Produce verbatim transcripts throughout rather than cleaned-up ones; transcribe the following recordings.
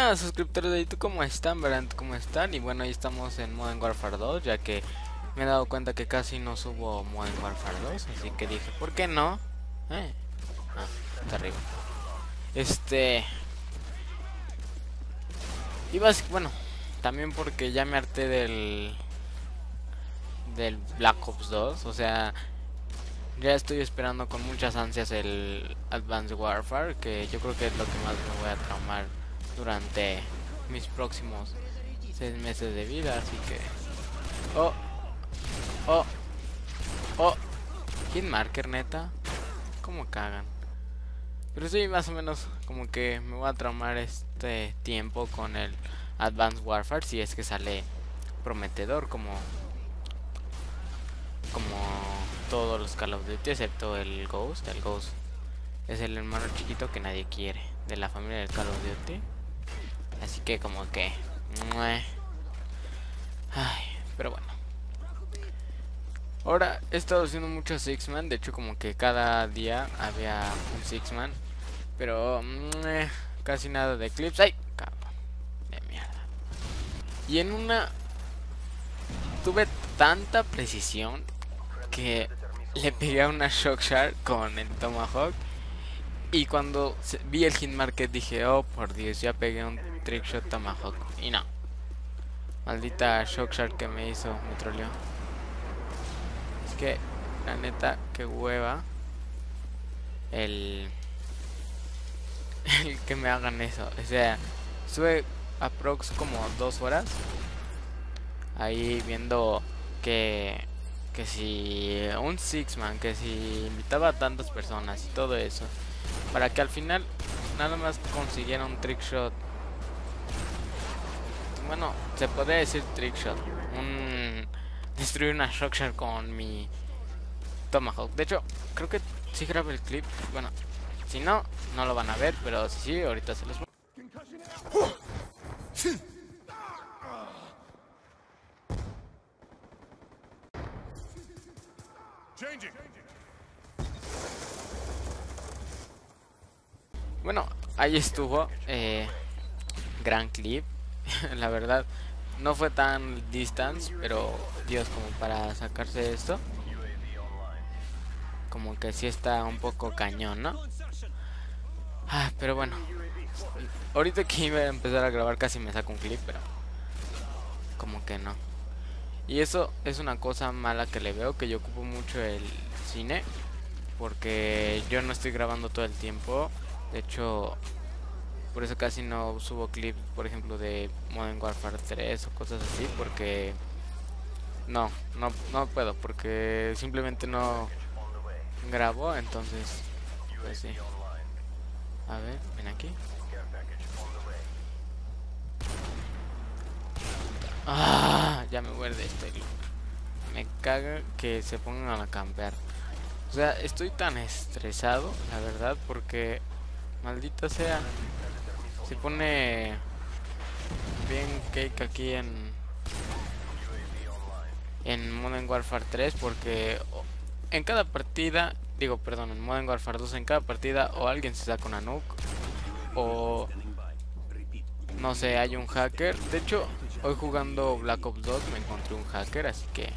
Hola suscriptores de YouTube, ¿cómo están? Verán cómo están. Y bueno, ahí estamos en Modern Warfare dos, ya que me he dado cuenta que casi no subo Modern Warfare dos, así que dije, ¿por qué no? Eh. Ah, está arriba. Este... Y bas- bueno, también porque ya me harté del... del Black Ops dos, o sea... Ya estoy esperando con muchas ansias el Advanced Warfare, que yo creo que es lo que más me voy a traumar durante mis próximos seis meses de vida, así que... Oh, oh, oh, Hitmarker, neta, cómo cagan. Pero sí, más o menos como que me voy a traumar este tiempo con el Advanced Warfare, si es que sale prometedor como como todos los Call of Duty, excepto el Ghost. El Ghost es el hermano chiquito que nadie quiere de la familia del Call of Duty, así que como que... Ay, pero bueno. Ahora he estado haciendo mucho Six Man, de hecho como que cada día había un Six Man, pero mm, eh, casi nada de clips. ¡Ay! Cabrón de mierda. Y en una tuve tanta precisión que le pegué a una Shock Shark con el Tomahawk. Y cuando se- vi el Hitmarker dije, oh por Dios, ya pegué un Trickshot Tomahawk. Y no, maldita Shock Shark que me hizo, me troleó. Es que, la neta, que hueva el... el que me hagan eso. O sea, estuve aprox como dos horas ahí viendo que que si un six man, que si invitaba a tantas personas y todo eso, para que al final nada más consiguiera un trick shot. Bueno, se podría decir trick shot, un destruir una shockshot con mi Tomahawk. De hecho, creo que sí grabé el clip. Bueno, si no, no lo van a ver, pero si sí, ahorita se los muestro. Bueno, ahí estuvo. Eh, gran clip. La verdad, no fue tan distance, pero Dios, como para sacarse esto, como que sí está un poco cañón, ¿no? Ah, pero bueno, ahorita que iba a empezar a grabar casi me saco un clip, pero como que no. Y eso es una cosa mala que le veo, que yo ocupo mucho el cine, porque yo no estoy grabando todo el tiempo. De hecho, por eso casi no subo clips, por ejemplo, de Modern Warfare tres o cosas así, porque no, no, no puedo, porque simplemente no grabo, entonces, pues sí. A ver, ven aquí. Ah, ya me muerde este. Me caga que se pongan a campear. O sea, estoy tan estresado, la verdad, porque maldita sea, se pone bien cake aquí en en Modern Warfare tres, porque en cada partida, digo, perdón, en Modern Warfare dos, en cada partida o alguien se saca una nuke o no sé, hay un hacker. De hecho, hoy jugando Black Ops dos me encontré un hacker, así que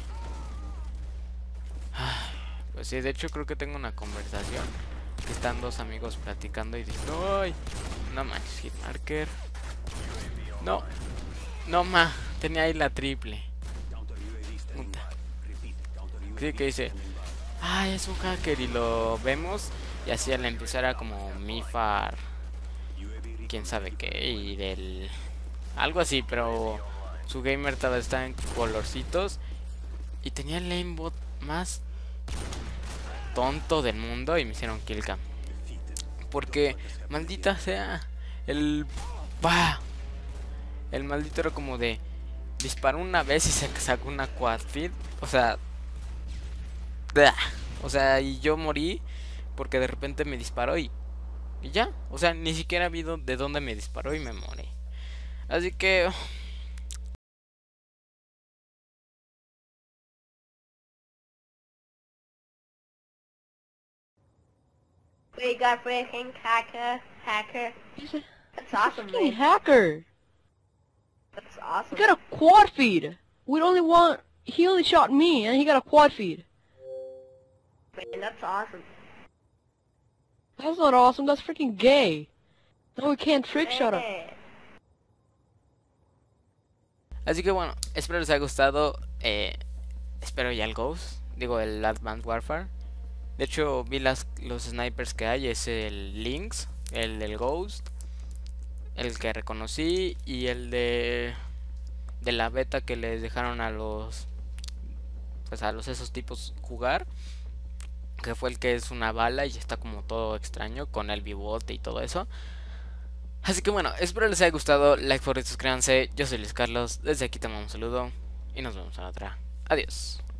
pues sí, de hecho creo que tengo una conversación que están dos amigos platicando y diciendo, ¡ay! No manches, Hitmarker. No, no ma, tenía ahí la triple. Puta. Sí, que dice, ah, es un hacker, y lo vemos y así al empezar era como Mifar, quién sabe qué, y del... algo así, pero su gamer estaba está en colorcitos y tenía el aimbot más tonto del mundo y me hicieron killcam. Porque, maldita sea, el... ¡Bah! El maldito era como de... disparó una vez y se sacó una quad feed. O sea... ¡Bah! O sea, y yo morí porque de repente me disparó y... y ya. O sea, ni siquiera ha habido de dónde me disparó y me morí. Así que... We got freaking hacker, hacker. That's awesome, Fucking man. hacker. That's awesome. He got a quad feed. We only want. He only shot me, and he got a quad feed. Man, that's awesome. That's not awesome. That's freaking gay. No, we can't trick shot him. Eh. Así que bueno, espero les haya gustado. Eh, espero ya el Ghost. Digo, el Advanced Warfare. De hecho, vi las, los snipers que hay. Es el Lynx, el del Ghost, el que reconocí y el de de la beta que les dejaron a los pues a los esos tipos jugar, que fue el que es una bala y está como todo extraño con el bigote y todo eso. Así que bueno, espero les haya gustado. Like, por suscríbanse. Yo soy Luis Carlos. Desde aquí te mando un saludo y nos vemos en otra. Adiós.